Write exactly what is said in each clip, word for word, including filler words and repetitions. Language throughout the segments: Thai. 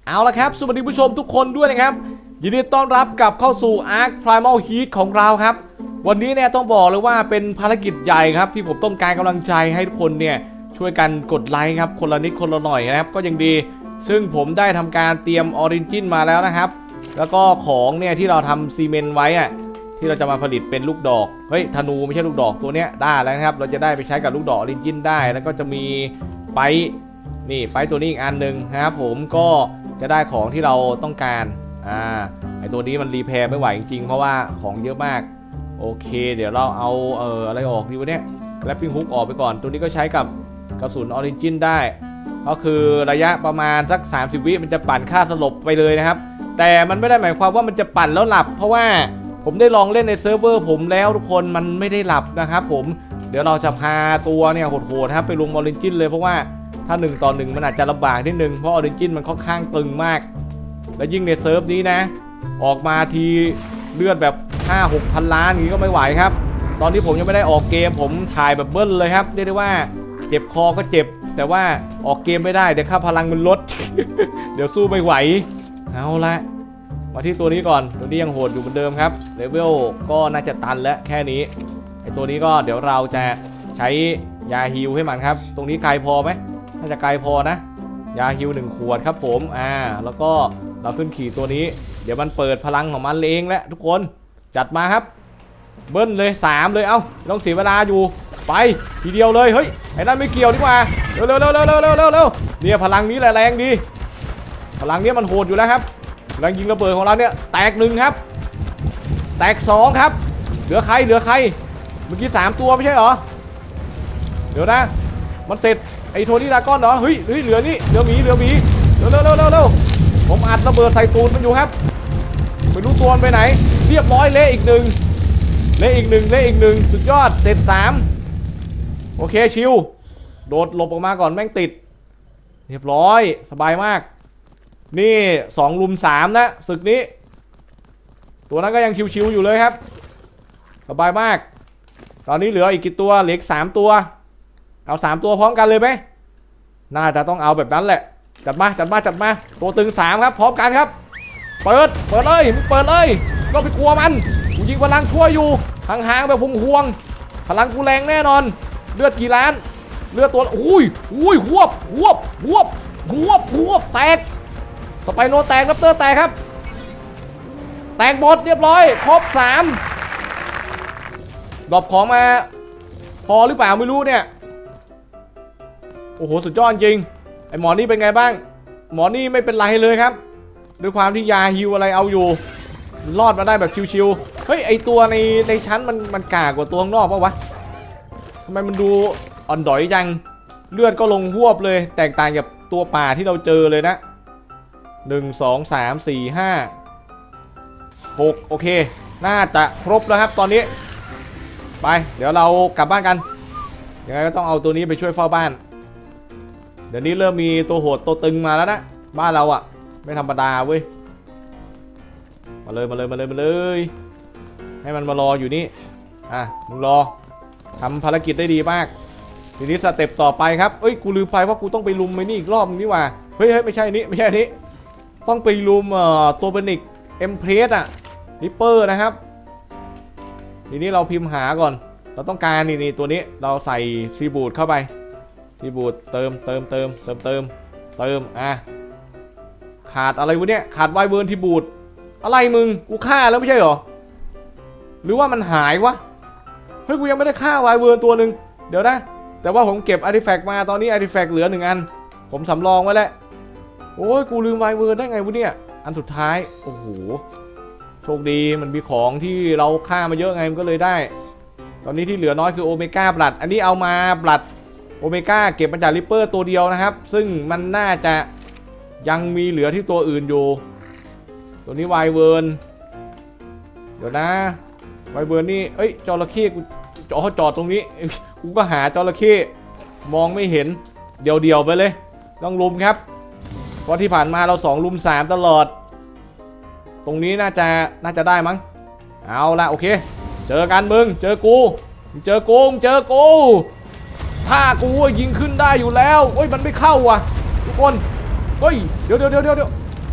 เอาละครับสวัสดีผู้ชมทุกคนด้วยนะครับยินดีต้อนรับกลับเข้าสู่ Ark Primal Heat ของเราครับวันนี้เนี่ยต้องบอกเลยว่าเป็นภารกิจใหญ่ครับที่ผมต้องการกำลังใจให้ทุกคนเนี่ยช่วยกันกดไลค์ครับคนละนิดคนละหน่อยนะครับก็ยังดีซึ่งผมได้ทำการเตรียมออริจินมาแล้วนะครับแล้วก็ของเนี่ยที่เราทำซีเมนต์ไว้อะที่เราจะมาผลิตเป็นลูกดอกเฮ้ยธนูไม่ใช่ลูกดอกตัวเนี้ยได้แล้วนะครับเราจะได้ไปใช้กับลูกดอกออริจินได้แล้วก็จะมีไปนี่ไปตัวนี้อีกอันหนึ่งนะครับผมก็จะได้ของที่เราต้องการอ่าไอตัวนี้มันรีแพร์ไม่ไหวจริงๆเพราะว่าของเยอะมากโอเคเดี๋ยวเราเอาเอ่ออะไรออกดีวะเนี่ยแรปปิ้งฮุกออกไปก่อนตัวนี้ก็ใช้กับกระสุนออริจินได้ก็คือระยะประมาณสักสามสิบวิมันจะปั่นค่าสลบไปเลยนะครับแต่มันไม่ได้หมายความว่ามันจะปั่นแล้วหลับเพราะว่าผมได้ลองเล่นในเซิร์ฟเวอร์ผมแล้วทุกคนมันไม่ได้หลับนะครับผมเดี๋ยวเราจะพาตัวเนี่ยโหดๆครับไปลงออริจินเลยเพราะว่าถ้าหนึ่งต่อหนึ่งมันอาจจะลำบากนิดนึงเพราะออริจินมันค่อนข้างตึงมากและยิ่งในเซิร์ฟนี้นะออกมาทีเลือดแบบ ห้าหกพันล้านอย่างนี้ก็ไม่ไหวครับตอนนี้ผมยังไม่ได้ออกเกมผมถ่ายแบบเบิ้ลเลยครับเรียกได้ว่าเจ็บคอก็เจ็บแต่ว่าออกเกมไม่ได้เดี๋ยวค่าพลังมันลด เดี๋ยวสู้ไม่ไหวเอาละมาที่ตัวนี้ก่อนตัวนี้ยังโหดอยู่เหมือนเดิมครับเลเวลก็น่าจะตันแล้วแค่นี้ไอตัวนี้ก็เดี๋ยวเราจะใช้ยาฮิลให้มันครับตรงนี้ไกลพอไหมน่าจะไกลพอนะยาฮิลหนึ่งขวดครับผมอ่าแล้วก็เราขึ้นขี่ตัวนี้เดี๋ยวมันเปิดพลังของมันเองแล้วทุกคนจัดมาครับเบิ้ลเลยสามเลยเอ้าต้องเสียเวลาอยู่ไปทีเดียวเลยเฮ้ยไอ้นั่นไม่เกี่ยวดีกว่าเร็วเร็วเร็วเร็วเร็วเร็วเร็วเร็วเนี่ยพลังนี้แหละแรงดีพลังนี้มันโหดอยู่แล้วครับแรงยิงระเบิดของเราเนี่ยแตกหนึ่งครับแตกสองครับเหลือใครเหลือใครเมื่อกี้สามตัวไม่ใช่เหรอเดี๋ยวนะมันเสร็จไอ้โทนี่ดราก้อนเหรอเฮ้ยเฮ้ยเหลือนี่เหลือหมีเหลือหมีเร็วเร็วเร็วเร็วเร็วผมอัดระเบิดใส่ตูนมันอยู่ครับไม่รู้ตัวมันไปไหนเรียบร้อยเละอีกหนึ่งเละอีกหนึ่งเละอีกหนึ่งสุดยอดเสร็จสามโอเคชิวโดดหลบออกมาก่อนแม่งติดเรียบร้อยสบายมากนี่สองลุมสามนะศึกนี้ตัวนั้นก็ยังชิวๆอยู่เลยครับสบายมากตอนนี้เหลืออีกกี่ตัวเหลือสามตัวเอาสามตัวพร้อมกันเลยไหมน่าจะต้องเอาแบบนั้นแหละจัดมาจัดมาจัดมาตัวตึงสามครับพร้อมกันครับเปิดเปิดเลยมึงเปิดเลยก็ไปกลัวมันกูยิงพลังชั่วอยู่ห่างๆแบบห่วงๆพลังกูแรงแน่นอนเลือดกี่ล้านเลือดตัวอุ้ยอุ้ยหวบหวบหวบหวบหวบแตกสไปโนแตกรับเตอร์แตกครับแตกหมดเรียบร้อยครบสามดรอปของมาพอหรือเปล่าไม่รู้เนี่ยโอ้โหสุดยอดจริงไอหมอนี่เป็นไงบ้างหมอนี่ไม่เป็นไรเลยครับด้วยความที่ยาฮิวอะไรเอาอยู่รอดมาได้แบบชิวๆเฮ้ยไอตัวในในชั้นมันมันกากกว่าตัวข้างนอกปะวะทำไมมันดูอ่อนดอยจังเลือดก็ลงหวบเลยแตกต่างจากตัวป่าที่เราเจอเลยนะหนึ่งสองสามสี่ห้าหกโอเคน่าจะครบแล้วครับตอนนี้ไปเดี๋ยวเรากลับบ้านกันยังไงก็ต้องเอาตัวนี้ไปช่วยเฝ้าบ้านเดี๋ยวนี้เริ่มมีตัวโหดตัวตึงมาแล้วนะบ้านเราอะไม่ธรรมดาเว้ยมาเลยมาเลยมาเลยมาเลยให้มันมารออยู่นี่อ่ะมึงรอทำภารกิจได้ดีมากทีนี้สเต็ปต่อไปครับเอ้ยกูลืมไปว่ากูต้องไปลุมไอ้นี่อีกรอบนึงนี่ว่าเฮ้ยเฮ้ยไม่ใช่นี้ไม่ใช่นี้ต้องไปลุมเอ่อตัวเบนิกเอ็มเพรสอะริปเปอร์นะครับทีนี้เราพิมพ์หาก่อนเราต้องการนี่นี่ตัวนี้เราใส่ทริบูทเข้าไปทริบูทเติมเติมเติมเติมเติมเติมอ่ะขาดอะไรวะเนี่ยขาดไวเวิร์นทริบูทอะไรมึงกูฆ่าแล้วไม่ใช่เหรอหรือว่ามันหายวะเฮ้ยกูยังไม่ได้ฆ่าไวเวิร์นตัวหนึ่งเดี๋ยวนะแต่ว่าผมเก็บอาร์ติแฟกต์มาตอนนี้อาร์ติแฟกต์เหลือหนึ่งอันผมสำรองไว้แล้วโอ้ยกูลืมไวเวิร์นได้ไงวะเนี่ยอันสุดท้ายโอ้โหโชคดีมันมีของที่เราฆ่ามาเยอะไงมันก็เลยได้ตอนนี้ที่เหลือน้อยคือโอเมก้าบลัดอันนี้เอามาบลัดโอเมก้าเก็บมาจากริปเปอร์ตัวเดียวนะครับซึ่งมันน่าจะยังมีเหลือที่ตัวอื่นอยู่ตัวนี้ไวเวิร์นเดี๋ยวนะไวเวิร์นนี่เอ้ยจระเข้กูจอจอดตรงนี้กูก็หาจระเข้มองไม่เห็นเดี่ยวๆไปเลยต้องลุมครับเพราะที่ผ่านมาเราสองลุมสามตลอดตรงนี้น่าจะน่าจะได้มั้งเอาละโอเคเจอกันมึงเจอกูเจอกูเจอกูถ้ากูยิงขึ้นได้อยู่แล้วเฮ้ยมันไม่เข้าว่ะทุกคนเฮ้ยเดี๋ยวเดี๋ยวเดี๋ยวเดี๋ยว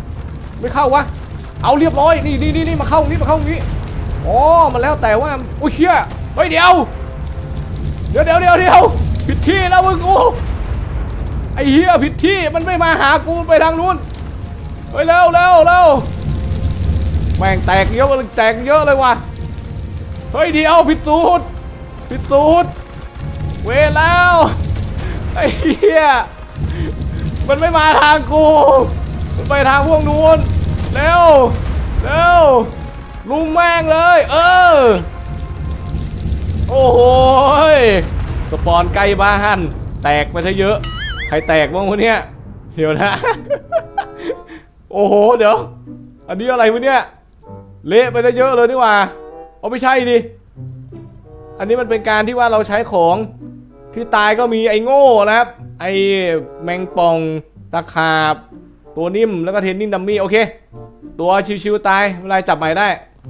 ไม่เข้าวะเอาเรียบร้อยนี่นี่นี่นี่มาเข้านี่มาเข้านี้อ๋อมันแล้วแต่ว่าโอ้ยเชี่ยเฮ้ยเดี๋ยวเดี๋ยวเดี๋ยวเดี๋ยวเดี๋ยวผิดที่แล้วมึงกูไอ้เหี้ยผิดที่มันไม่มาหากูไปทางนู้นเฮ้ยเร็วเร็วเร็วแม่งแตกเยอะมันแตกเยอะเลยว่ะเฮ้ยเดี๋ยวผิดสูตรผิดสูตรเวรแล้วไอ้เหี้ยมันไม่มาทางกูมันไปทางพวกนู้นเร็วเร็วลุงแม่งเลยเออโอ้โหสปอนใกล้บ้านแตกไปซะเยอะใครแตกบ้างวะเนี่ยเดี๋ยวนะโอ้โหเดี๋ยวอันนี้อะไรวะเนี่ยเละไปซะเยอะเลยนี่หว่าเอาไม่ใช่ดิอันนี้มันเป็นการที่ว่าเราใช้ของที่ตายก็มีไอ้โง่นะครับไอ้แมงป่องตะขาบตัวนิ่มแล้วก็เทนนิงดัมมี่โอเคตัวชิวๆตายเวลาจับใหม่ได้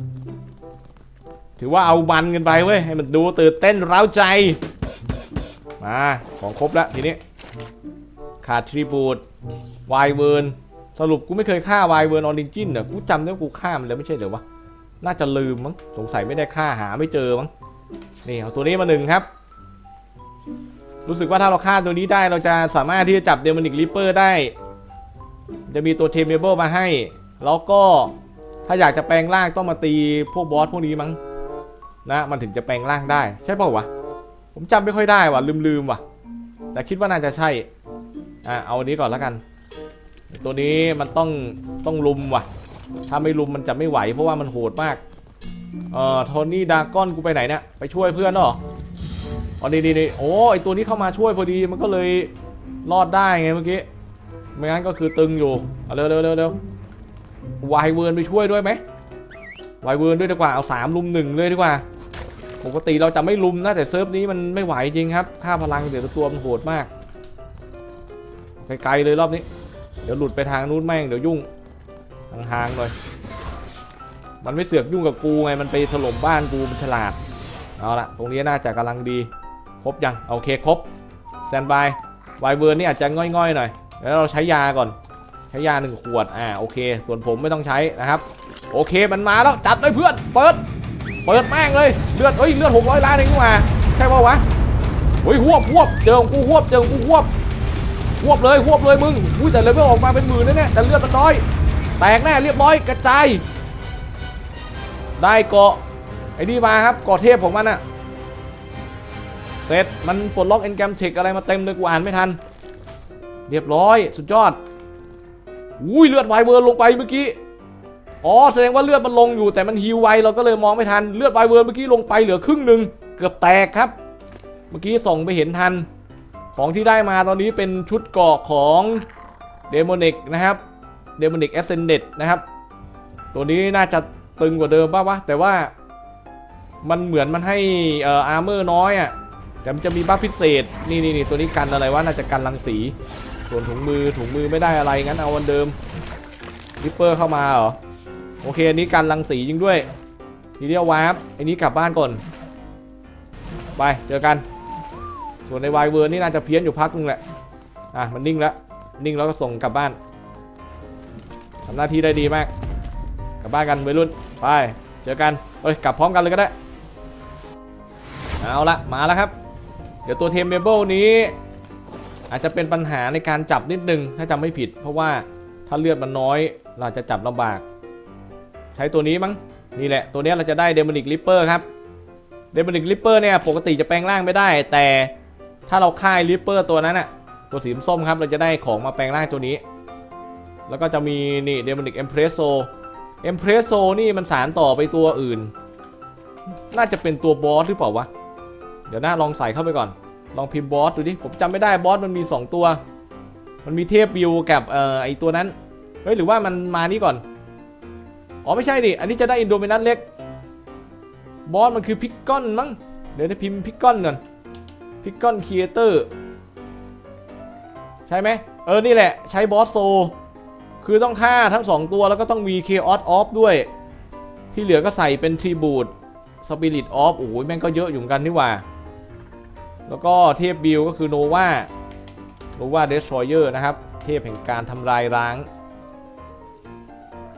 ถือว่าเอาบันกันไปเว้ยให้มันดูตื่นเต้นเร้าใจมาของครบแล้วทีนี้ขาดทริบูดไวเวิร์นสรุปกูไม่เคยฆ่าไวเวิร์นออริจินเนี่ยกูจำได้ว่ากูฆ่ามันแล้วไม่ใช่เหรอวะน่าจะลืมมั้งสงสัยไม่ได้ฆ่าหาไม่เจอมั้งนี่เอาตัวนี้มาหนึ่งครับรู้สึกว่าถ้าเราฆ่าตัวนี้ได้เราจะสามารถที่จะจับเดมอนิกริปเปอร์ได้จะมีตัวเทมเบิลมาให้แล้วก็ถ้าอยากจะแปลงร่างต้องมาตีพวกบอสพวกนี้มั้งนะมันถึงจะแปลงร่างได้ใช่เปล่าวะผมจำไม่ค่อยได้ว่ะลืมๆว่ะแต่คิดว่าน่าจะใช่อ่ะเอาอันนี้ก่อนแล้วกันตัวนี้มันต้องต้องลุมว่ะถ้าไม่ลุมมันจะไม่ไหวเพราะว่ามันโหดมากเอ่อโทนี่ดากอนกูไปไหนเนี่ยไปช่วยเพื่อนเหรออ๋อนี่นี่โอ้ไอตัวนี้เข้ามาช่วยพอดีมันก็เลยรอดได้ไงเมื่อกี้ไม่งั้นก็คือตึงอยู่เอาเร็วเร็วเร็วเร็ววายเวิร์นไปช่วยด้วยไหมวายเวิร์นด้วยดีกว่าเอาสามลุมหนึ่งเลยดีกว่าปกติเราจะไม่ลุมนะแต่เซิร์ฟนี้มันไม่ไหวจริงครับค่าพลังเดี๋ยวตัวมันโหดมากไกลๆเลยรอบนี้เดี๋ยวหลุดไปทางนู้นแม่งเดี๋ยวยุ่งห่างๆหน่อยมันไม่เสือกยุ่งกับกูไงมันไปถล่มบ้านกูมันฉลาดเอาละตรงนี้น่าจะกำลังดีครบยังโอเคครบสแตนบายไวเวิร์นนี่อาจจะง่อยๆหน่อยแล้วเราใช้ยาก่อนใช้ยาหนึ่งขวดอ่าโอเคส่วนผมไม่ต้องใช้นะครับโอเคมันมาแล้วจัดเลยเพื่อนเปิดเปิดแม่งเลยเลือดเฮ้ยเลือดหกร้อยล้านเองนี่มาใช่ป่าวะเฮ้ยหวบหวบเจอกูหวบเจอกูหวบหวบเลยหวบเลยมึงอุ้ยแต่เลเวลออกมาเป็นหมื่นนะเนี่ยแต่เลือดมันน้อยแตกแน่เรียบร้อยกระจายได้เกาะไอ้นี่มาครับเกาะเทพของมันอะเสร็จมันปลดล็อกเอนแกรมเทคอะไรมาเต็มเลยกูอ่านไม่ทันเรียบร้อยสุดยอดอุ้ยเลือดไวเวิร์นลงไปเมื่อกี้อ๋อแสดงว่าเลือดมันลงอยู่แต่มันฮิวไวเราก็เลยมองไม่ทันเลือดไวเวิร์นเมื่อกี้ลงไปเหลือครึ่งหนึ่งเกือบแตกครับเมื่อกี้ส่งไปเห็นทันของที่ได้มาตอนนี้เป็นชุดเกราะของเดโมนิกนะครับเดโมนิกแอสเซนเดดนะครับตัวนี้น่าจะตึงกว่าเดิมป่าววะแต่ว่ามันเหมือนมันให้เอ่ออาร์เมอร์น้อยอ่ะแต่มันจะมีบัฟพิเศษนี่นี่นี่ตัวนี้กันอะไรวะน่าจะกันรังสีส่วนถุงมือถุงมือไม่ได้อะไรงั้นเอาวันเดิมริปเปอร์เข้ามาเหรอโอเคอันนี้กันรังสีจริงด้วยทีเดียววาร์ปอันนี้กลับบ้านก่อนไปเจอกันส่วนในไวเวิร์นนี่น่าจะเพี้ยนอยู่พักนึงแหละอ่ะมันนิ่งแล้วนิ่งแล้วก็ส่งกลับบ้านทำหน้าที่ได้ดีมากกลับบ้านกันวัยรุ่นไปเจอกันเอ้ยกลับพร้อมกันเลยก็ได้เอาละมาแล้วครับเดี๋ยวตัวเทมเมเบิลนี้อาจจะเป็นปัญหาในการจับนิดนึงถ้าจำไม่ผิดเพราะว่าถ้าเลือดมันน้อยเราจะจับลำบากใช้ตัวนี้มั้งนี่แหละตัวนี้เราจะได้เดโมนิกริปเปอร์ครับเดโมนิกริปเปอร์เนี่ยปกติจะแปลงร่างไม่ได้แต่ถ้าเราฆ่าริปเปอร์ตัวนั้นอะตัวสีส้มครับเราจะได้ของมาแปลงร่างตัวนี้แล้วก็จะมีนี่เดโมนิกเอ็มเพรสโซเอ็มเพรสโซนี่มันสารต่อไปตัวอื่นน่าจะเป็นตัวบอสหรือเปล่าวะเดี๋ยวน่าลองใส่เข้าไปก่อนลองพิมพ์บอสดูดิผมจำไม่ได้บอสมันมีสองตัวมันมีเทพบิวกับเอ่อไอตัวนั้นเฮ้ยหรือว่ามันมานี่ก่อนอ๋อไม่ใช่ดิอันนี้จะได้อินโดมินัสเล็กบอสมันคือพิกกอนมั้งเดี๋ยวจะพิมพ์พิกกอนก่อนพิกกอนครีเอเตอร์ใช่ไหมเออนี่แหละใช้บอสโซคือต้องฆ่าทั้งสองตัวแล้วก็ต้องมี Chaos Off ด้วยที่เหลือก็ใส่เป็น Tribute Spirit Off โอ้ยแม่งก็เยอะอยู่เหมือนกันนี่หว่าแล้วก็เทพบิลก็คือ Nova Nova Destroyer นะครับเทพแห่งการทำลายล้าง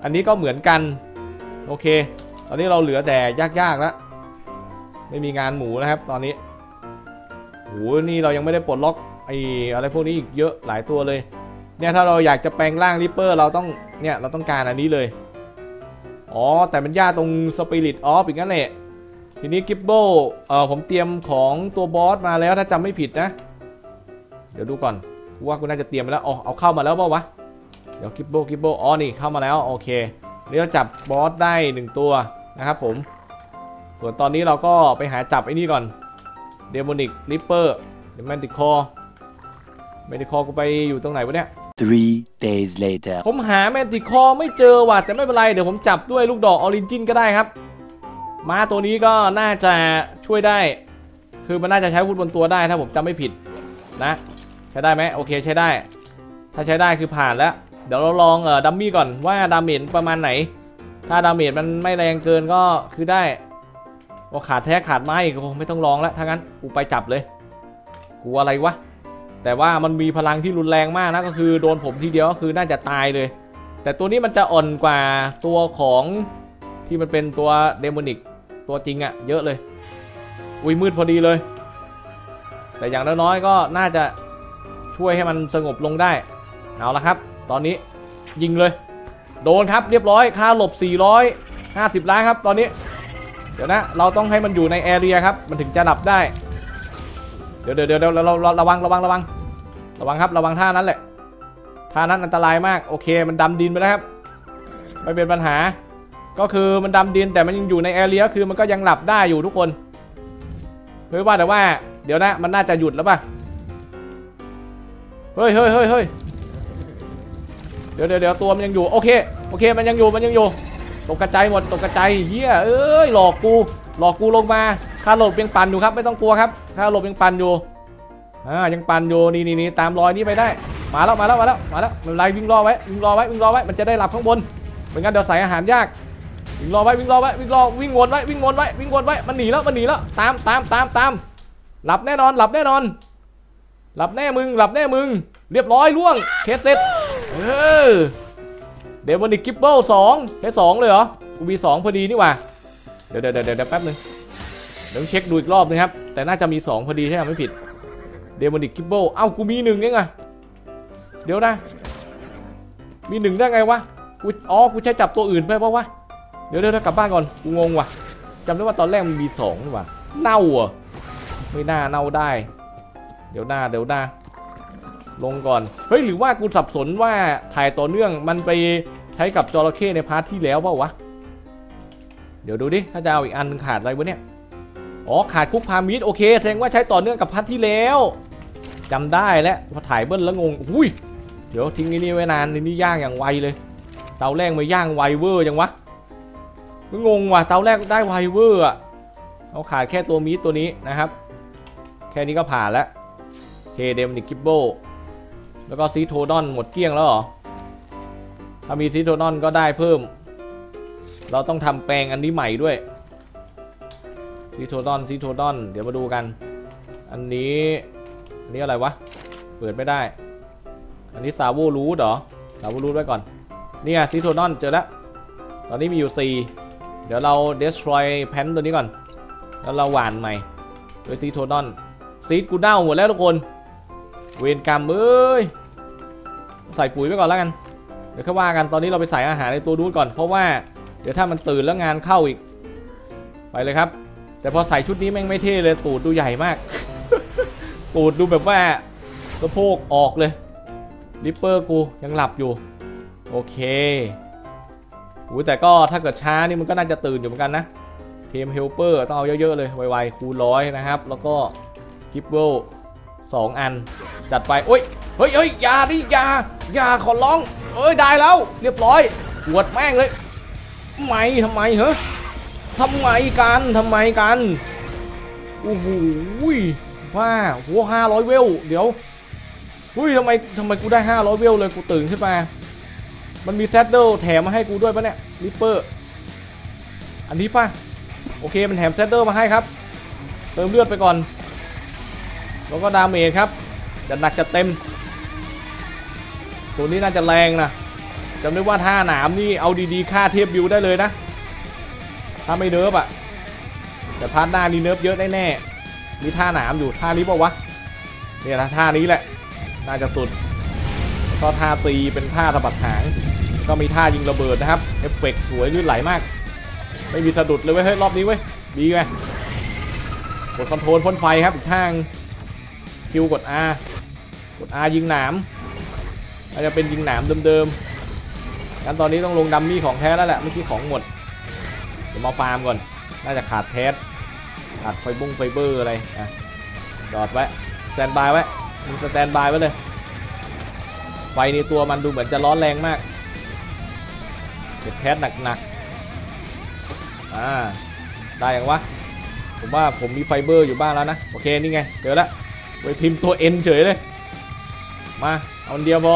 อันนี้ก็เหมือนกันโอเคตอนนี้เราเหลือแต่ยากๆแล้วไม่มีงานหมูนะครับตอนนี้โหนี่เรายังไม่ได้ปลดล็อกไอ้อะไรพวกนี้อีกเยอะหลายตัวเลยเนี่ยถ้าเราอยากจะแปลงร่างริปเปอร์เราต้องเนี่ยเราต้องการอันนี้เลยอ๋อแต่มันยากตรงสปิริตออฟอีกนั่นแหละทีนี้กิบเบิลเออผมเตรียมของตัวบอสมาแล้วถ้าจำไม่ผิดนะเดี๋ยวดูก่อนว่ากูน่าจะเตรียมไปแล้วอ๋อเอาเข้ามาแล้วเปล่าวะเดี๋ยวกิบเบิลกิบเบิลอ๋อนี่เข้ามาแล้วโอเคนี่เราจับบอสได้หนึ่งตัวนะครับผมส่วนตอนนี้เราก็ไปหาจับไอ้นี่ก่อนเดโมนิกริปเปอร์เดมอนติคอเมดิคอกูไปอยู่ตรงไหนวะเนี่ย three days later ผมหาแมนติคอไม่เจอว่ะแต่ไม่เป็นไรเดี๋ยวผมจับด้วยลูกดอกออริจินก็ได้ครับม้าตัวนี้ก็น่าจะช่วยได้คือมันน่าจะใช้วุธบนตัวได้ถ้าผมจำไม่ผิดนะใช้ได้ไหมโอเคใช้ได้ถ้าใช้ได้คือผ่านแล้วเดี๋ยวเราลองเอ่อดัมมี่ก่อนว่าดาเมจประมาณไหนถ้าดาเมจมันไม่แรงเกินก็คือได้ว่าขาดแท้ขาดไม้ก็คงไม่ต้องลองแล้วถ้างั้นกูไปจับเลยกูอะไรวะแต่ว่ามันมีพลังที่รุนแรงมากนะก็คือโดนผมทีเดียวก็คือน่าจะตายเลยแต่ตัวนี้มันจะอ่อนกว่าตัวของที่มันเป็นตัวเดโมนิกตัวจริงอะเยอะเลยอุ้ยมืดพอดีเลยแต่อย่างน้อยๆก็น่าจะช่วยให้มันสงบลงได้เอาละครับตอนนี้ยิงเลยโดนครับเรียบร้อยค่าหลบสี่ร้อยห้าสิบล้านครับตอนนี้เดี๋ยวนะเราต้องให้มันอยู่ในแอเรียครับมันถึงจะหลับได้เดี๋ยวเดี๋ยวเดี๋ยวเราเราระวังระวังระวังระวังครับระวังท่านั้นแหละท่านั้นอันตรายมากโอเคมันดำดินไปแล้วครับไม่เป็นปัญหาก็คือมันดำดินแต่มันยังอยู่ในแอเรียคือมันก็ยังหลับได้อยู่ทุกคนเฮ้ยว่าแต่ว่าเดี๋ยวนะมันน่าจะหยุดแล้วป่ะเฮ้ยเฮ้ยเฮ้ยเฮ้ยเดี๋ยวเดี๋ยวเดี๋ยวตัวมันยังอยู่โอเคโอเคมันยังอยู่มันยังอยู่ตกกระจายหมดตกกระจายเฮียเอ้ยหลอกกูหลอกกูลงมาค่าหลบยังปั่นอยู่ครับไม่ต้องกลัวครับค่าหลบยังปั่นอยู่อ่ายังปั่นอยู่นี่นี่นี่ตามรอยนี้ไปได้มาแล้วมาแล้วมาแล้วมาแล้วมันไล่วิ่งรอไว้วิ่งรอไว้วิ่งรอไว้มันจะได้หลับข้างบนไม่งั้นเดี๋ยวใส่อาหารยากวิ่งรอไว้วิ่งรอไว้วิ่งรอวิ่งวนไว้วิ่งวนไว้วิ่งวนไว้มันหนีแล้วมันหนีแล้วตามตามตามตามหลับแน่นอนหลับแน่นอนหลับแน่มึงหลับแน่มึงเรียบร้อยล่วงเคสเซ็ตเออเดมอนิกกิปเปิลสองแค่สองเลยเหรอกูมีสองพอดีนี่หว่าเดี๋ยวเดี๋ยวเดี๋ยวแป๊บนึงเดี๋ยวเช็คดูอีกรอบนึงครับแต่น่าจะมีสองพอดีใช่ไหมไม่ผิดเดมอนิกกิปเปิลเอ้ากูมีหนึ่งยังไงเดี๋ยวนะมีหนึ่งได้ไงวะกูอ๋อกูใช้จับตัวอื่นไปเพราะวะเดี๋ยวเดี๋ยวกลับบ้านก่อนกูงงว่ะจำได้ว่าตอนแรกมันมีสองนี่หว่าเน่าอ่ะไม่น่าเน่าได้เดี๋ยวหน้าเดี๋ยวหน้าลงก่อนเฮ้ยหรือว่ากูสับสนว่าถ่ายต่อเนื่องมันไปใช้กับจระเข้ในพาร์ทที่แล้วเปล่าวะเดี๋ยวดูดิถ้าจะเอาอีกอันนึงขาดอะไรวะเนี่ยอ๋อขาดคุกพามิดโอเคแสดงว่าใช้ต่อเนื่องกับพาร์ทที่แล้วจำได้แล้วพอถ่ายเบิ้ลแล้วงงอุ้ยเดี๋ยวทิ้งนี่ไว้นานนี่ย่างอย่างไวเลยเตาแรกมาย่างไวเวอร์ยังวะก็งงว่ะเตาแรกได้ไวเวอร์อ่ะเอาขาดแค่ตัวมีดตัวนี้นะครับแค่นี้ก็ผ่านแล้วเคเดมนิกกิบโบแล้วก็ซีโทดอนหมดเกลี้ยงแล้วเหรอถ้ามีซีโทดอนก็ได้เพิ่มเราต้องทำแปลงอันนี้ใหม่ด้วยซีโทดอนซีโทดอนเดี๋ยวมาดูกันอันนี้อันนี้อะไรวะเปิดไม่ได้อันนี้ซาโวรูดเหรอซาโวรูดไว้ก่อนนี่ไงซีโทดอนเจอแล้วตอนนี้มีอยู่สี่เดี๋ยวเรา destroy แพนตัวนี้ก่อนแล้วเราหว่านใหม่ด้วยซีโทดอนซีดกูเน่าหมดแล้วทุกคนเวรกรรมเอ้ยใส่ปุ๋ยไปก่อนแล้วกันเดี๋ยวค่อยว่ากันตอนนี้เราไปใส่อาหารในตัวนู้นก่อนเพราะว่าเดี๋ยวถ้ามันตื่นแล้วงานเข้าอีกไปเลยครับแต่พอใส่ชุดนี้แม่งไม่เท่เลยตูดดูใหญ่มาก ตูดดูแบบว่าสะโพกออกเลยริปเปอร์กูยังหลับอยู่โอเคอู้แต่ก็ถ้าเกิดช้านี่มันก็น่าจะตื่นอยู่เหมือนกันนะเทมเฮลเปอร์ต้องเอาเยอะๆเลยไวๆคูณร้อยนะครับแล้วก็กิฟเวลสองอันจัดไปโอ้ยเฮ้ยเฮ้ยอย่าดิอย่าอย่าขอร้องเอ้ยได้แล้วเรียบร้อยปวดแม่งเลยทำไมทำไมเหรอทำไมกันทำไมกันโอ้โหว้าหัวห้าร้อยเวลเดี๋ยวอุ้ยทำไมทำไมกูได้ห้าร้อยเวลเลยกูตื่นขึ้นมามันมีแซดเดิลแถมมาให้กูด้วยปะเนี่ยริปเปอร์อันนี้ป่ะโอเคมันแถมแซดเดิลมาให้ครับเติมเลือดไปก่อนแล้วก็ดาเมจครับจะหนักจะเต็มตัวนี้น่าจะแรงนะแต่จำได้ว่าท่าหนามนี่เอาดีๆฆ่าเทพบิวได้เลยนะถ้าไม่เนิร์ฟอะแต่พาร์ทหน้านี่เนิร์ฟเยอะแน่ๆมีท่าหนามอยู่ท่านี้เปล่าวะเนี่ยนะท่านี้แหละน่าจะสุดก็ท่าซีเป็นท่าสะบัดหางก็มีท่ายิงระเบิดนะครับเอฟเฟกต์สวยลื่นไหลมากไม่มีสะดุดเลยเว้ยเฮ้ยรอบนี้เว้ยดีไงกดคอนโทรลพ่นไฟครับอีกทางคิวกด R กด R ยิงหนามอาจจะเป็นยิงหนามเดิมๆงั้นตอนนี้ต้องลงดัมมี่ของแท้แล้วแหละเมื่อกี้ของหมดเดี๋ยวมาฟาร์มก่อนน่าจะขาดแทสขาดไฟบุ้งไฟเบอร์อะไรอ่ะจอดไว้สแตนบายไว้มึงสแตนบายไว้เลยไฟในตัวมันดูเหมือนจะร้อนแรงมากเก็บแทสหนักๆอ่าได้ยังวะผมว่าผมมีไฟเบอร์อยู่บ้างแล้วนะโอเคนี่ไงเจอแล้วไปพิมพ์ตัว N เฉยเลยมาเอาอันเดียวพอ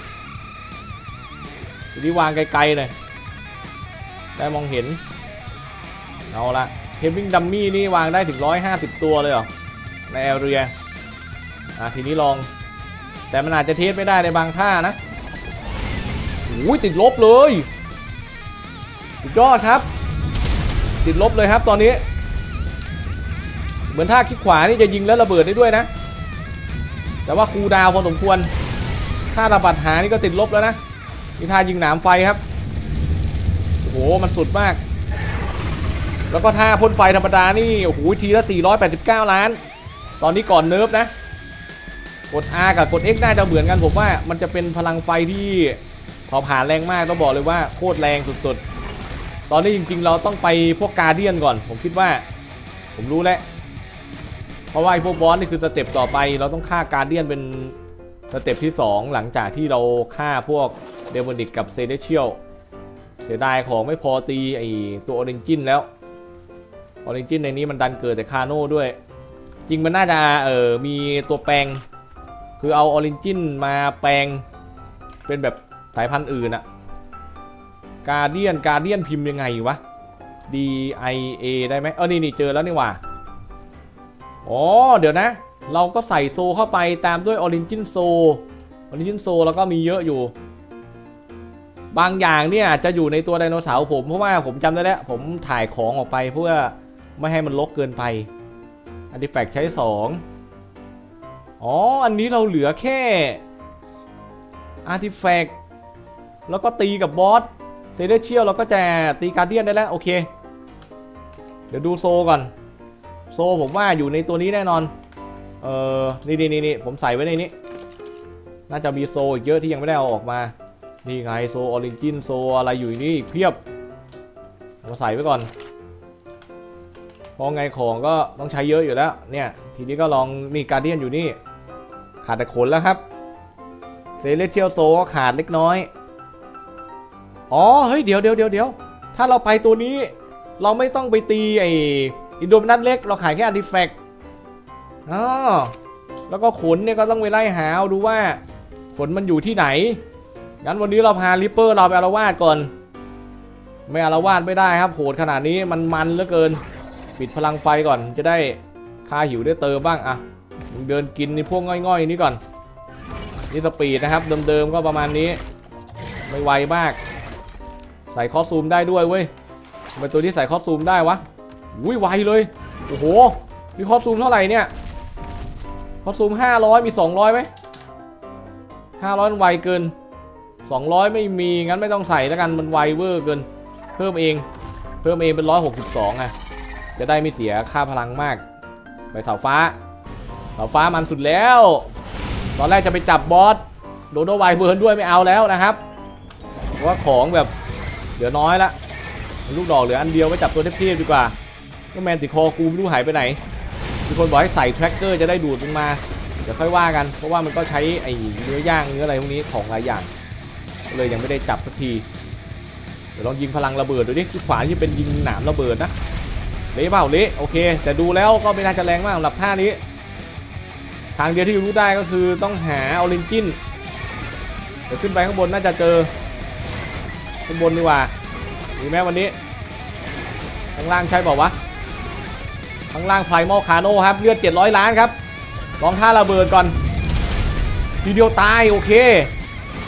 ทีนี้วางไกลๆหน่อยได้มองเห็นเอาละเทปวิ่งดัมมี่นี่วางได้ถึงหนึ่งร้อยห้าสิบตัวเลยเหรอในแอเรียอ่ะทีนี้ลองแต่มันอาจจะเทสไม่ได้ในบางท่านะโอ้ยติดลบเลยสุดยอดครับติดลบเลยครับตอนนี้เหมือนท่าคลิกขวานี่จะยิงแล้วระเบิดได้ด้วยนะแต่ว่าคูลดาวน์พอสมควรท่าระบัดหานี่ก็ติดลบแล้วนะนี่ท่ายิงหนามไฟครับโอ้โหมันสุดมากแล้วก็ท่าพ่นไฟธรรมดานี่โอ้โหทีละสี่ร้อยแปดสิบเก้าล้านตอนนี้ก่อนเนิร์ฟนะกด R กับกด X น่าจะเหมือนกันผมว่ามันจะเป็นพลังไฟที่เผาผลาญแรงมากต้องบอกเลยว่าโคตรแรงสุดๆตอนนี้จริงๆเราต้องไปพวกการเดียนก่อนผมคิดว่าผมรู้แล้วเพราะว่าไอ้พวกบอสนี่คือสเต็ปต่อไปเราต้องฆ่าการเดียนเป็นสเต็ปที่สองหลังจากที่เราฆ่าพวกเดมอนิกกับเซเลเชียลเสียดายของไม่พอตีไอตัวออริจินแล้วออริจินในนี้มันดันเกิดแต่คาโน่ด้วยจริงมันน่าจะเออมีตัวแปลงคือเอาออริจินมาแปลงเป็นแบบสายพันธุ์อื่นอะการเดียนการเดียนพิมพ์ยังไงวะ D I A ได้ไหมเออนี่นี่เจอแล้วนี่ว่าอ๋อเดี๋ยวนะเราก็ใส่โซเข้าไปตามด้วยออริจินโซออริจินโซแล้วก็มีเยอะอยู่บางอย่างเนี่ยจะอยู่ในตัวไดโนเสาร์ผมเพราะว่าผมจำได้แล้วผมถ่ายของออกไปเพื่อไม่ให้มันรกเกินไปอาร์ติแฟกต์ใช้สองอ๋ออันนี้เราเหลือแค่อาร์ติแฟกต์แล้วก็ตีกับบอสเซเลเชียลเราก็จะตีการเดียนได้แล้วโอเคเดี๋ยวดูโซก่อนโซผมว่าอยู่ในตัวนี้แน่นอนเออนี่นี่นี่ผมใส่ไว้ในนี้น่าจะมีโซอีกเยอะที่ยังไม่ได้เอาออกมานี่ไงโซออริจินโซอะไรอยู่นี่เพียบมาใส่ไว้ก่อนเพราะไงของก็ต้องใช้เยอะอยู่แล้วเนี่ยทีนี้ก็ลองนี่การเดียนอยู่นี่ขาดแต่ขนแล้วครับเซเลเชียลโซก็ขาดเล็กน้อยอ๋อเฮ้ยเดี๋ยวเดี๋ยวเดี๋ยวเดี๋ยวถ้าเราไปตัวนี้เราไม่ต้องไปตีไออินโดมินัสเล็กเราขายแค่อาร์ติแฟกต์อ๋อแล้วก็ขนเนี่ยก็ต้องไปไล่หาดูว่าขนมันอยู่ที่ไหนงั้นวันนี้เราพาลิปเปอร์เราไปอาละวาดก่อนไม่อาละวาดไม่ได้ครับโหดขนาดนี้มันมันเหลือเกินปิดพลังไฟก่อนจะได้ค่าหิวได้เติมบ้างอ่ะเดินกินในพวกง่อยๆนี้ก่อนนี่สปีดนะครับเดิมๆก็ประมาณนี้ไม่ไวมากใส่คอสซูมได้ด้วยเว้ยทำไมตัวนี้ใส่คอสซูมได้วะอุ้ยไวเลยโอ้โหมีคอสซูมเท่าไหร่เนี่ยคอสซูมห้าร้อยมีสองร้อยไหมห้าร้อยมันไวเกินสองร้อยไม่มีงั้นไม่ต้องใส่แล้วกันมันไวเวอร์เกินเพิ่มเองเพิ่มเองเป็นหนึ่งร้อยหกสิบสองอ่ะจะได้ไม่เสียค่าพลังมากไปเสาฟ้าเสาฟ้ามันสุดแล้วตอนแรกจะไปจับบอสโดโดไวเบิร์นด้วยไม่เอาแล้วนะครับเพราะว่าของแบบเหลือน้อยละลูกดอกเหลืออันเดียวไปจับตัวเทพๆดีกว่าก็แมนติคอกูไม่รู้หายไปไหนมีคนบอกให้ใส่แทร็กเกอร์จะได้ดูดมันมาเดี๋ยวค่อยว่ากันเพราะว่ามันก็ใช้ไอ้เนื้อย่างเนื้ออะไรพวกนี้ของหลายอย่างเลยยังไม่ได้จับสักทีเดี๋ยวลองยิงพลังระเบิดดูดิที่ขวาที่เป็นยิงหนามระเบิดนะเละเปล่าเละโอเคแต่ดูแล้วก็ไม่น่าจะแรงมากสำหรับท่านี้ทางเดียวที่รู้ได้ก็คือต้องหาออริจินเดี๋ยวขึ้นไปข้างบนน่าจะเจอข้างบนดีกว่ามีไหมวันนี้ข้างล่างใช่เปล่าวะข้างล่างไพรมอลคาโน่ครับเลือดเจ็ดร้อยล้านครับลองท่าระเบิดก่อนทีเดียวตายโอเค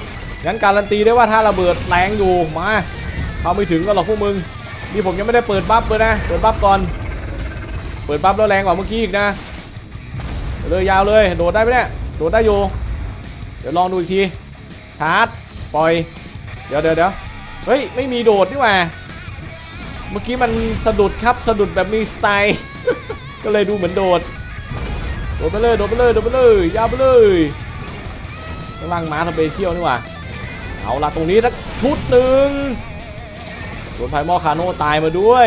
งั้นการันตีได้ว่าถ้าระเบิดแรงอยู่มาเข้าไม่ถึงก็หรอกพวกมึงนี่ผมยังไม่ได้เปิดบัฟเลยนะเปิดบัฟก่อนเปิดบัฟแล้วแรงกว่าเมื่อกี้อีกนะเลยยาวเลยโดดได้ไหมเนี่ยโดดได้อยู่เดี๋ยวลองดูอีกทีชาร์จปล่อยเดี๋ยวเดี๋ยวเดี๋ยวเฮ้ยไม่มีโดดนี่หว่าเมื่อกี้มันสะดุดครับสะดุดแบบมีสไตล์ ก็เลยดูเหมือนโดดโดดไปเลยโดดไปเลยโดดไปเลยยาวไปเลยกำลังม้าทำเบเชียลนี่หว่าเอาละตรงนี้สักชุดหนึ่งโดนไพมอคาโน่ตายมาด้วย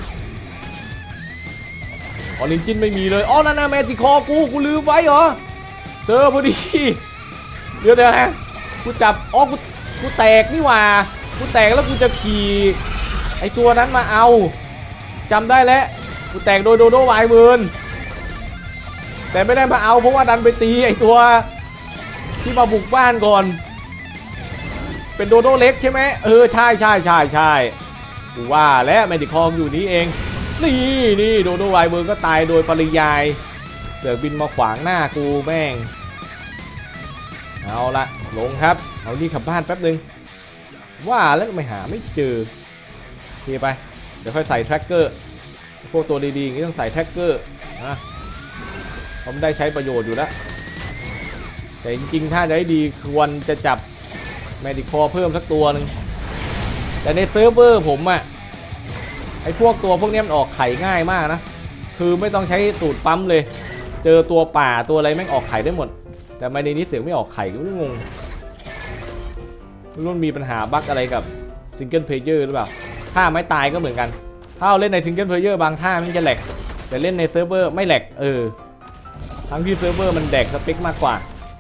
ออรินจินไม่มีเลยอ๋อนั่นน่ะแมจิคอกูกูลืมไว้เหรอเจอพอดีเดี๋ยวเดี๋ยวนะกูจับอ๋อกูกูแตกนี่หว่ากูแตกแล้วกูจะขี่ไอตัวนั้นมาเอาจำได้แล้วกูแตกโดยโดโดวายเบิร์นแต่ไม่ได้มาเอาเพราะว่าดันไปตีไอตัวที่มาบุกบ้านก่อนเป็นโดโดเล็กใช่ไหมเออใช่ใช่ใช่ใช่กูว่าแล้วแมจิคออยู่นี้เองนี่นี่โดโดวายเบิร์นก็ตายโดยปริยายเสือกบินมาขวางหน้ากูแม่งเอาละลงครับเอานี่ขับบ้านแป๊บนึงว่าแล้วไม่หาไม่เจอเทไปเดี๋ยวค่อยใส่แทร็กเกอร์พวกตัวดีๆอย่างนี้ต้องใส่แทร็กเกอร์นะผมได้ใช้ประโยชน์อยู่แล้วแต่จริงๆถ้าจะให้ดีควรจะจับแมดิคอเพิ่มสักตัวหนึ่งแต่ในเซิร์ฟเวอร์ผมอะไอพวกตัวพวกนี้มันออกไข่ง่ายมากนะคือไม่ต้องใช้สูตรปั๊มเลยเจอตัวป่าตัวอะไรแม่งออกไข่ได้หมดแต่ในนี้เสียงไม่ออกไข่ก็งงรุ่นมีปัญหาบั๊กอะไรกับซิงเกิลเพลเยอร์หรือเปล่าถ้าไม่ตายก็เหมือนกันถ้าเราเล่นในซิงเกิลเพลเยอร์บางท่ามันจะแหลกแต่เล่นในเซิร์ฟเวอร์ไม่แหลกเออทั้งที่เซิร์ฟเวอร์มันแดกสเปคมากกว่า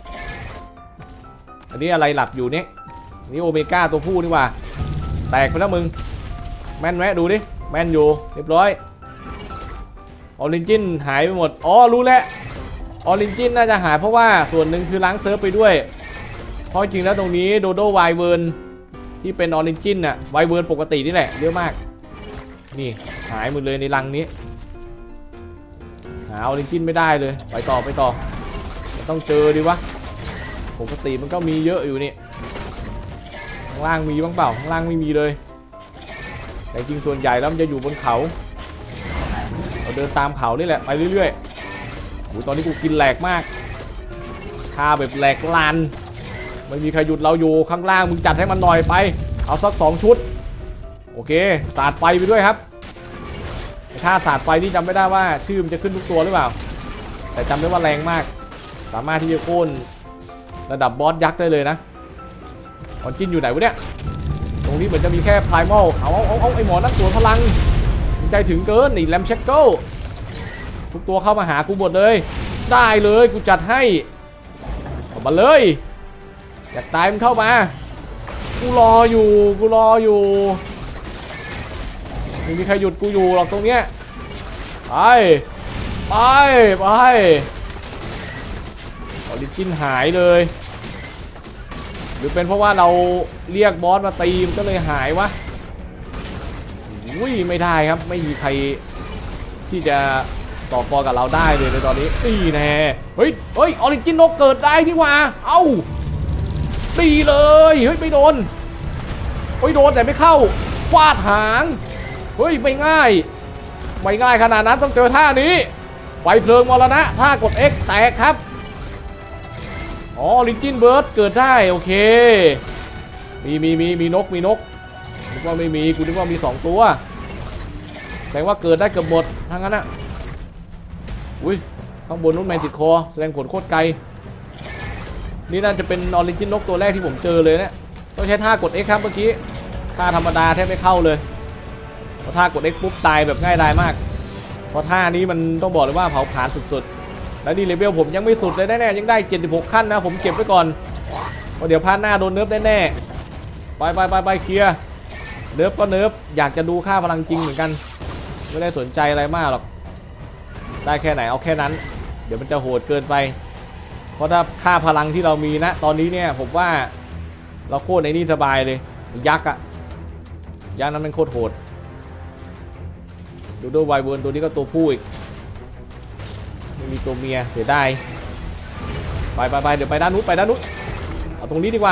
อันนี้อะไรหลับอยู่เนี่ยนี่โอเมก้าตัวผู้นี่ว่าแตกไปแล้วมึงแม่นไหมดูดิแม่นอยู่เรียบร้อยออริจินหายไปหมดอ๋อรู้แล้วออริจินน่าจะหายเพราะว่าส่วนหนึ่งคือล้างเซิร์ฟไปด้วยเพราะจริงแล้วตรงนี้โดโดไวเวิร์นที่เป็นออริจินน่ะไวเวิร์นปกตินี่แหละเยอะมากนี่หายหมดเลยในรังนี้หาออริจินไม่ได้เลยไปต่อไปต่อต้องเจอดิวะปกติมันก็มีเยอะอยู่นี่ข้างล่างมีบ้างเปล่าข้างล่างไม่มีเลยแต่จริงส่วนใหญ่แล้วมันจะอยู่บนเขาเราเดินตามเขานี่แหละไปเรื่อยๆโอ้ตอนนี้กูกินแหลกมากฆ่าแบบแหลกลานไม่มีใครหยุดเราอยู่ข้างล่างมึงจัดให้มันหน่อยไปเอาสักสองชุดโอเคสาดไฟไปด้วยครับถ้าสาดไฟนี่จำไม่ได้ว่าชื่อมันจะขึ้นทุกตัวหรือเปล่าแต่จำได้ว่าแรงมากสามารถที่จะโค่นระดับบอสยักษ์ได้เลยนะออนจินอยู่ไหนวะเนี่ยตรงนี้เหมือนจะมีแค่ไพรมัลเอาเอาเอาเอาไอหมอนักสวนพลังใจถึงเกินนี่แลมเชคเกิลทุกตัวเข้ามาหากูหมดเลยได้เลยกูจัดให้ออกมาเลยอยากตายมันเข้ามากูรออยู่กูรออยู่ไม่มีใครหยุดกูอยู่หรอกตรงเนี้ยไปไปไปออริจินหายเลยหรือเป็นเพราะว่าเราเรียกบอสมาตีมก็เลยหายวะอุ้ยไม่ได้ครับไม่มีใครที่จะต่อกรกับเราได้เลยในตอนนี้ตีแน่เฮ้ยเฮ้ยออริจินนกเกิดได้นี่หว่าเอ้าตีเลยเฮ้ยไม่โดนเฮ้ยโดนแต่ไม่เข้าฟาดหางเฮ้ยไม่ง่ายไม่ง่ายขนาดนั้นต้องเจอท่านี้ไฟเพลิงมรณะท่ากด X แตกครับอ๋อลินจินเบิร์ดเกิดได้โอเคมีมีมีมีนกมีนกนึกว่าไม่มีกูนึกว่ามีสองตัวแสดงว่าเกิดได้เกือบหมดทั้งนั้นอะอุ้ยข้างบนนู้นแมนติดคอแสดงผลโคตรไกลนี่น่าจะเป็นออริจินนกตัวแรกที่ผมเจอเลยนะต้องใช้ท่ากด X ครับเมื่อกี้ท่าธรรมดาแทบไม่เข้าเลยเพราะท่ากด X ปุ๊บตายแบบง่ายดายมากเพราะท่านี้มันต้องบอกเลยว่าเผาผลาญสุดๆและนี่เลเวลผมยังไม่สุดเลยแน่ๆยังได้เจ็ดสิบหกขั้นนะผมเก็บไว้ก่อนเพราะเดี๋ยวพาหน้าโดนเนิร์ฟแน่ๆไปไปไปไปเคลียร์เนิร์ฟก็เนิร์ฟอยากจะดูค่าพลังจริงเหมือนกันไม่ได้สนใจอะไรมากหรอกได้แค่ไหนเอาแค่นั้นเดี๋ยวมันจะโหดเกินไปเพราะถ้าค่าพลังที่เรามีนะตอนนี้เนี่ยผมว่าเราโคตรในนี่สบายเลยยักษ์อะยักษ์นั้นมันโคตรโหดดูดูไวเวิร์นตัวนี้ก็ตัวผู้อีกไม่มีตัวเมียเสียดายไปไปไปเดี๋ยวไปด้านนู้นไปด้านนู้นเอาตรงนี้ดีกว่า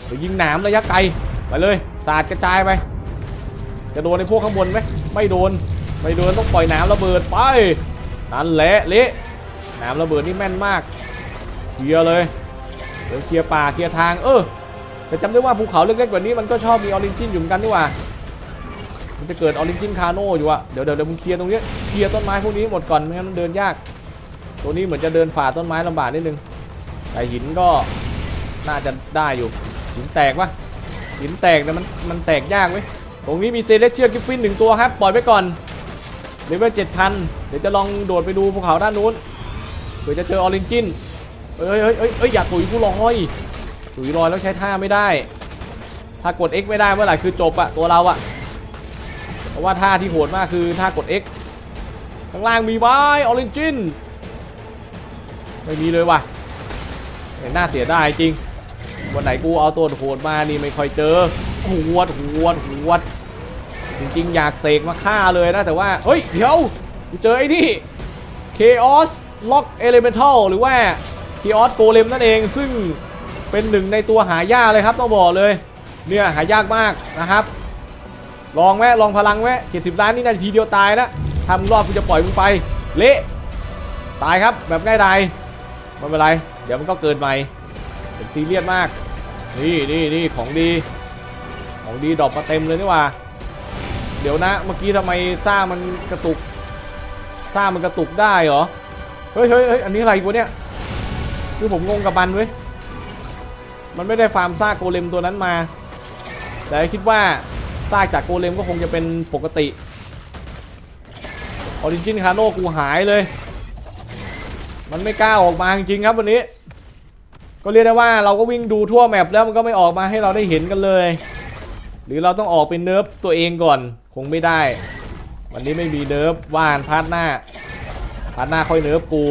เดี๋ยวยิงหนามระยะไกลไปเลยสาดกระจายไปจะโดนในพวกข้างบนไหมไม่โดนไม่โดนต้องปล่อยหนามระเบิดไปนั่นแหละเละหนามระเบิดนี่แม่นมากเคลียร์เลยเดี๋ยวเคลียร์ป่าเคลียร์ทางเออแต่จำได้ว่าภูเขาเล็กๆกว่านี้มันก็ชอบมีออริจินอยู่เหมือนกันนี่หว่ามันจะเกิดออริจินคาโน่อยู่อะเดี๋ยวเดี๋ยวเดี๋ยวมึงเคลียร์ตรงนี้เคลียร์ต้นไม้พวกนี้หมดก่อนไม่งั้นมันเดินยากตัวนี้เหมือนจะเดินฝ่าต้นไม้ลำบากนิดนึงแต่หินก็น่าจะได้อยู่หินแตกปะหินแตกแต่มันมันแตกยากเว้ยตรงนี้มีเซเลสเชียลกิฟฟินหนึ่งตัวครับปล่อยไปก่อนเลเวลเจ็ดพันเดี๋ยวจะลองโดดไปดูภูเขาด้านนู้นเผื่อจะเจอออริจินเอ้ยเอ้ยเอ้ยเอ้ยอย่าตุ๋ยกูลอยตุ๋ยลอยแล้วใช้ท่าไม่ได้ถ้ากด X ไม่ได้เมื่อไหร่คือจบอะตัวเราอะเพราะว่าท่าที่โหดมากคือท่ากด X ข้างล่างมีไว้ออริจินไม่มีเลยว่ะน่าเสียดายจริงวันไหนกูเอาตัวโหดมานี่ไม่ค่อยเจอหวดหวดหวดจริงๆอยากเสกมาฆ่าเลยนะแต่ว่าเฮ้ยเดี๋ยวกูเจอไอ้นี่ Chaos Lock Elemental หรือว่า Chaos Golem นั่นเองซึ่งเป็นหนึ่งในตัวหายากเลยครับต้องบอกเลยเนี่ยหายากมากนะครับลองแม่ลองพลังแม่เจ็ดสิบล้านนี่นาทีเดียวตายนะทำรอบกูจะปล่อยมึงไปเละตายครับแบบง่ายดายไม่เป็นไรเดี๋ยวมันก็เกิดใหม่เป็นซีเรียสมากนี่นี่นี่ของดีของดีดรอปมาเต็มเลยนี่ว่าเดี๋ยวนะเมื่อกี้ทำไมซ่ามันกระตุกซ่ามันกระตุกได้เหรอเฮ้ยเฮ้ยเฮ้ยอันนี้อะไรวะเนี่ยคือผมงงกับมันเว้ยมันไม่ได้ฟาร์มซ่าโกเลมตัวนั้นมาแต่คิดว่าซ่าจากโกเลมก็คงจะเป็นปกติออริจินคาโน่กูหายเลยมันไม่กล้าออกมาจริงๆครับวันนี้ก็เรียกได้ว่าเราก็วิ่งดูทั่วแมปแล้วมันก็ไม่ออกมาให้เราได้เห็นกันเลยหรือเราต้องออกเป็นเนิร์ฟตัวเองก่อนคงไม่ได้วันนี้ไม่มีเนิร์ฟว่านพาร์ทหน้าพาร์ทหน้าค่อยเนิร์ฟกู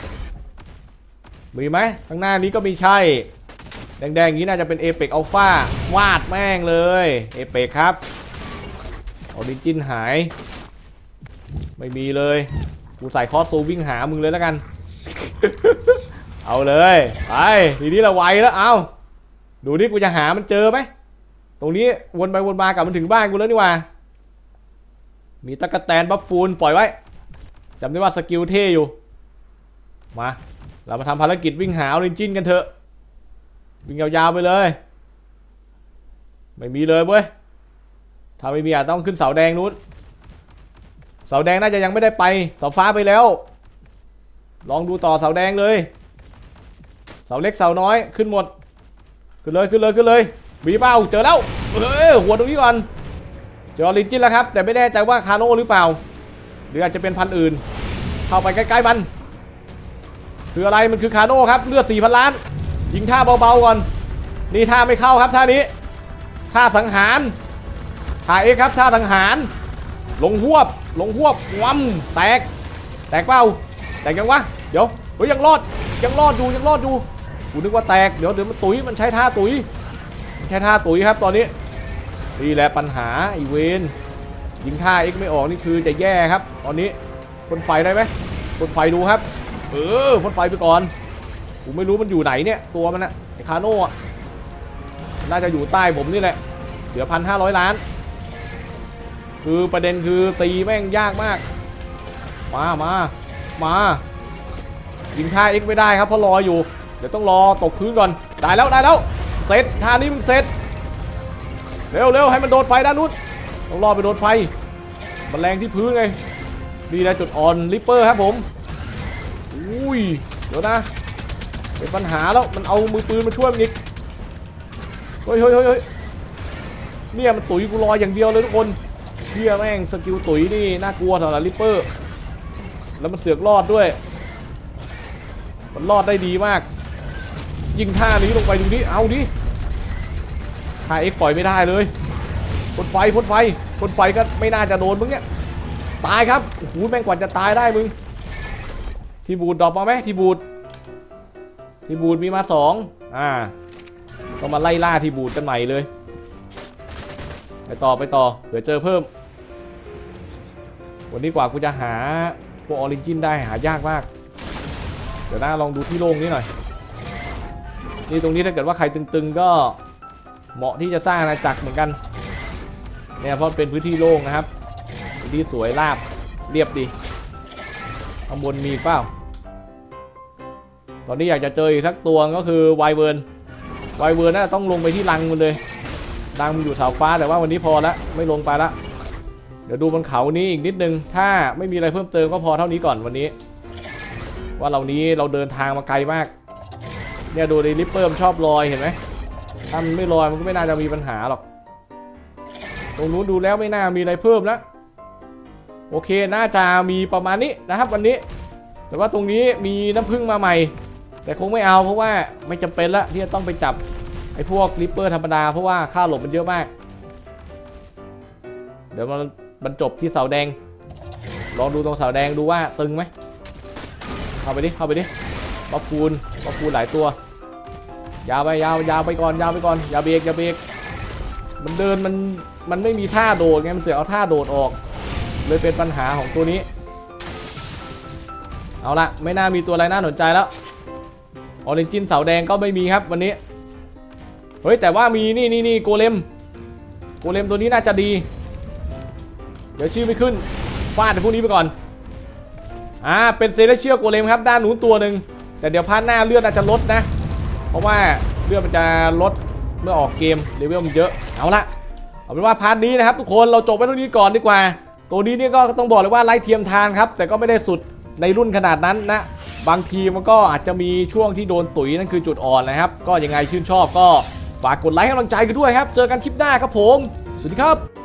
มีไหมข้างหน้านี้ก็มีใช่แดงๆอย่างนี้น่าจะเป็นเอเปกอัลฟาวาดแม่งเลยเอเปกครับออริจินหายไม่มีเลยกูใส่คอสโซวิ่งหามึงเลยแล้วกัน เอาเลยไปทีนี้เราไวแล้วเอาดูนี่กูจะหามันเจอไหมตรงนี้วนไปวนมากลับมันถึงบ้านกูแล้วนี่ว่ามีตะกะแตนบัฟฟูนปล่อยไว้จำได้ว่าสกิลเท่อยู่มาเรามาทำภารกิจวิ่งหาออริจินกันเถอะวิ่งยาวๆไปเลยไม่มีเลยเว้ยถ้าไม่มีอาจต้องขึ้นเสาแดงนู้นเสาแดงน่าจะยังไม่ได้ไปเสาฟ้าไปแล้วลองดูต่อเสาแดงเลยเสาเล็กเสาน้อยขึ้นหมดขึ้นเลยขึ้นเลยขึ้นเลยบีเป้าเจอแล้วเออหัวตรงนี้ก่อนเจอออริจินแล้วครับแต่ไม่แน่ใจว่าคาโน่หรือเปล่าหรืออาจจะเป็นพันธุ์อื่นเข้าไปใกล้ๆมันคืออะไรมันคือคาโน่ครับเลือด สี่พัน ล้านยิงท่าเบาๆก่อนนี่ท่าไม่เข้าครับท่านี้ท่าสังหารท่าเอ็กครับท่าสังหารลงหวบลงหวบวัมแตกแตกเปล่าแตกยังวะเดี๋ยวเฮ้ยยังรอดยังรอดอยู่ยังรอดอยู่กูนึกว่าแตกเดี๋ยวเดี๋ยวมันตุ๋ยมันใช้ท่าตุ๋ยมันใช้ท่าตุ๋ยครับตอนนี้นี่แหละปัญหาไอเวนยิงท่าเอ็กไม่ออกนี่คือจะแย่ครับตอนนี้พ่นไฟได้ไหมพ่นไฟดูครับเออพ่นไฟไปก่อนกูไม่รู้มันอยู่ไหนเนี่ยตัวมันอะไอคาโน่น่าจะอยู่ใต้ผมนี่แหละเหลือพันห้าร้อยล้านคือประเด็นคือตีแม่งยากมากมามามายิงท่าเอ็กไม่ได้ครับเพราะรออยู่เดี๋ยวต้องรอตกพื้นก่อนได้แล้วได้แล้วเสร็จท่านี้มึงเสร็จเร็วเร็วให้มันโดนไฟด้านนู้นต้องรอไปโดนไฟมันแรงที่พื้นไงนี่แหละจุดอ่อนริปเปอร์ครับผมอุ้ยเดี๋ยวนะเป็นปัญหาแล้วมันเอามือปืนมาช่วยมันอีกเฮ้ยเฮ้ยเฮ้ยเนี่ยมันตุ๋ยกูรออย่างเดียวเลยทุกคนเฮียแม่งสกิลตุ๋ยนี่น่ากลัวสำหรับริปเปอร์แล้วมันเสือกรอดด้วยมันรอดได้ดีมากยิงท่านี้ลงไปดูดิเอาดิท่าเอ็กปล่อยไม่ได้เลยพ่นไฟพ่นไฟพ่นไฟก็ไม่น่าจะโดนมึงเนี่ยตายครับโอ้โหแม่งกว่าจะตายได้มึงทีบูดดรอปมาไหมทีบูดทีบูดมีมาสองอ่าต้องมาไล่ล่าทีบูดกันใหม่เลยไปต่อไปต่อเผื่อเจอเพิ่มวันนี้กว่ากูจะหาพวกออริจินได้หายากมากเดี๋ยวนะลองดูที่โล่งนี้หน่อยนี่ตรงนี้ถ้าเกิดว่าใครตึงๆก็เหมาะที่จะสร้างอาณาจักรเหมือนกันเนี่ยเพราะเป็นพื้นที่โล่งนะครับพื้นที่สวยราบเรียบดีข้างบนมีเปล่าตอนนี้อยากจะเจออีกสักตัวก็คือไวเวิร์นไวเวิร์นน่าต้องลงไปที่รังมันเลยรังมันอยู่เสาฟ้าแต่ว่าวันนี้พอแล้วไม่ลงไปละเดี๋ยวดูบนเขานี้อีกนิดนึงถ้าไม่มีอะไรเพิ่มเติมก็พอเท่านี้ก่อนวันนี้ว่าเรานี้เราเดินทางมาไกลมากเนี่ยดูดิลิปเปอร์มันชอบลอยเห็นไหมถ้ามันไม่ลอยมันก็ไม่น่าจะมีปัญหาหรอกตรงนู้นดูแล้วไม่น่ามีอะไรเพิ่มแล้วโอเคน่าจะมีประมาณนี้นะครับวันนี้แต่ว่าตรงนี้มีน้ำผึ้งมาใหม่แต่คงไม่เอาเพราะว่าไม่จำเป็นละที่จะต้องไปจับไอ้พวกลิปเปอร์ธรรมดาเพราะว่าค่าหลบมันเยอะมากเดี๋ยวมันบรรจบที่เสาแดงลองดูตรงเสาแดงดูว่าตึงไหมเข้าไปดิเข้าไปดิบอลคูนบอลคูนหลายตัวยาวไปยาวยาวไปก่อนยาวไปก่อนอย่าเบรกอย่าเบรกมันเดินมันมันไม่มีท่าโดดไงมันเสือกเอาท่าโดดออกเลยเป็นปัญหาของตัวนี้เอาละไม่น่ามีตัวอะไรน่าสนใจแล้วออเรนจินเสาแดงก็ไม่มีครับวันนี้เฮ้ยแต่ว่ามีนี่นี่นี่โกเลมโกเลมตัวนี้น่าจะดีเดี๋ยวชื่อไม่ขึ้นฟาดพวกนี้ไปก่อนอ่าเป็นเซเลเชียลโกเลมครับด้านหนูตัวหนึ่งแต่เดี๋ยวพาร์ทหน้าเลือดอาจจะลดนะเพราะว่าเลือดมันจะลดเมื่อออกเกมเลเวลมันเยอะเอาละเอาเป็นว่าพาร์ทนี้นะครับทุกคนเราจบไปตรงนี้ก่อนดีกว่าตัวนี้เนี่ยก็ต้องบอกเลยว่าไร้เทียมทานครับแต่ก็ไม่ได้สุดในรุ่นขนาดนั้นนะบางทีมันก็อาจจะมีช่วงที่โดนตุ๋ยนั่นคือจุดอ่อนนะครับก็ยังไงชื่นชอบก็ฝากกดไลค์ให้กำลังใจกันด้วยครับเจอกันคลิปหน้าครับผมสวัสดีครับ